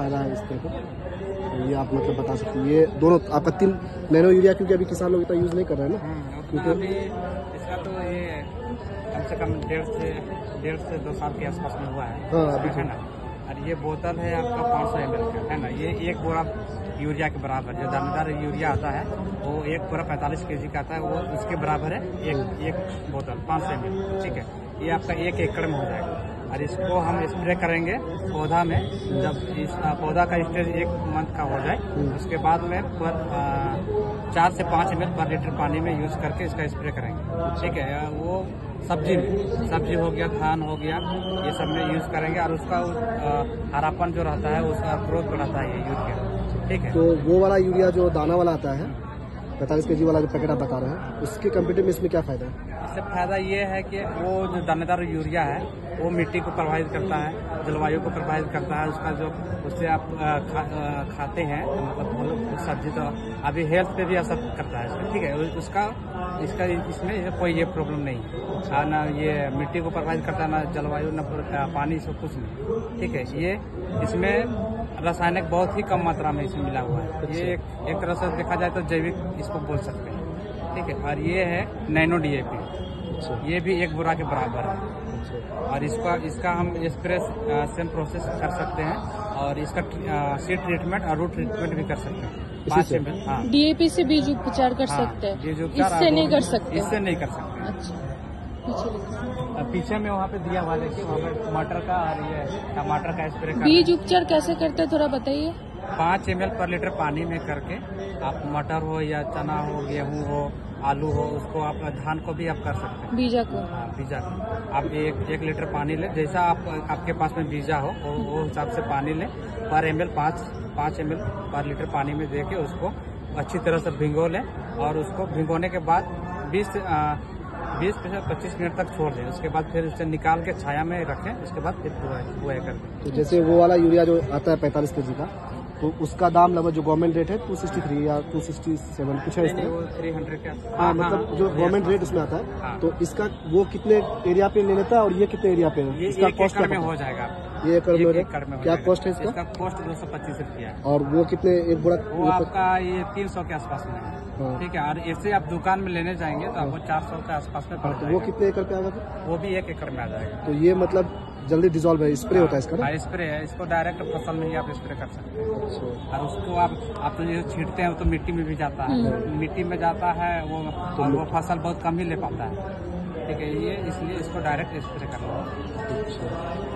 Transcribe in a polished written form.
फायदा है इसके तो ये आप मतलब बता सकते हैं। ये दोनों आपका 3 नैनो यूरिया, क्योंकि अभी किसान लोग इतना यूज नहीं कर रहे हैं ना, क्योंकि अभी इसका तो ये कम से कम 1.5 से 2 साल के आसपास में हुआ है। हाँ, अभी है ना। और ये बोतल है आपका 500 ml का, है ना। ये एक बोरा यूरिया के बराबर, जो दानेदार यूरिया आता है वो एक बोरा 45 kg का आता है, वो उसके बराबर है एक बोतल 500 ml। ठीक है, ये आपका 1 एकड़ में हो जाएगा। और इसको हम स्प्रे करेंगे पौधा में। जब इस पौधा का स्टेज 1 मंथ का हो जाए, उसके बाद में 4 से 5 ml पर लीटर पानी में यूज करके इसका स्प्रे करेंगे। ठीक है, वो सब्जी हो गया, धान हो गया, ये सब में यूज करेंगे। और उसका हरापन जो रहता है उसका ग्रोथ बढ़ाता है ये यूरिया। ठीक है, तो वो वाला यूरिया जो दाना वाला आता है 45 kg वाला जो पैकेट आप बता रहे हैं, उसके कंपेयर में इसमें क्या फायदा है? इससे फायदा ये है कि वो जो दानेदार यूरिया है वो मिट्टी को प्रभावित करता है, जलवायु को प्रभावित करता है। उसका जो उससे आप खाते हैं मतलब सब्जी, तो अभी हेल्थ पे भी असर करता है। ठीक है, इसका इसमें कोई ये प्रॉब्लम नहीं है ना। ये मिट्टी को प्रभावित करता है, ना जलवायु, ना पानी, सब कुछ नहीं। ठीक है, ये इसमें रासायनिक बहुत ही कम मात्रा में इसमें मिला हुआ है। ये एक तरह से देखा जाए तो जैविक इसको बोल सकते हैं। ठीक है, और ये है नैनो DAP, ये भी 1 बोरा के बराबर है। और इसका हम स्प्रे सेम प्रोसेस कर सकते हैं, और इसका सीड ट्रीटमेंट और रूट ट्रीटमेंट भी कर सकते हैं। 5 ml। हाँ, DAP से बीज उपचार कर सकते हैं, इससे नहीं कर सकते? इससे नहीं कर सकते। अच्छा, पीछे में वहाँ पे दिया हुआ, देखिए वहाँ पे टमाटर का और ये टमाटर का स्प्रे कर। बीज उपचार कैसे करते हैं थोड़ा बताइए? 5 ml पर लीटर पानी में करके आप मटर हो या चना हो, गेहूं हो, आलू हो, उसको आप धान को भी आप कर सकते हैं। बीजा को? हाँ, बीजा को आप 1 लीटर पानी ले, जैसा आपके पास में बीजा हो वो हिसाब से पानी ले। पर ml 5 ml पर लीटर पानी में दे के उसको अच्छी तरह से भिगो लें, और उसको भिगोने के बाद 20 से 25 मिनट तक छोड़ दें। उसके बाद फिर उसे निकाल के छाया में रखें, उसके बाद फिर बुआई कर दें। तो जैसे वो वाला यूरिया जो आता है 45 kg का, तो उसका दाम लगभग जो गवर्नमेंट रेट है 263 या 267 कुछ है इसका? वो 300 का। हाँ, मतलब जो गवर्नमेंट रेट उसमें आता है। हाँ। तो इसका वो कितने एरिया पे ले लेता है और ये कितने एरिया पे है? इसका कॉस्ट में हो जाएगा। ये एकड़ में क्या कॉस्ट है इसका? कॉस्ट 225 रुपया है। और वो कितने एक बोरा? वो आपका ये 300 के आसपास में है। ठीक है, और ऐसे आप दुकान में लेने जाएंगे तो आपको 400 के आसपास में पड़ जाएगा। वो कितने एकड़ पे आएगा? वो भी 1 एकड़ में आ जाएगा। तो ये मतलब जल्दी डिजोल्व है, स्प्रे होता है इसका? हाँ, स्प्रे है। इसको डायरेक्ट फसल में ही आप स्प्रे कर सकते हैं। और उसको आप तो ये छींटते हैं तो मिट्टी में भी जाता है, मिट्टी में जाता है वो, और वो फसल बहुत कम ही ले पाता है। ठीक है, ये इसलिए इसको डायरेक्ट स्प्रे करना है।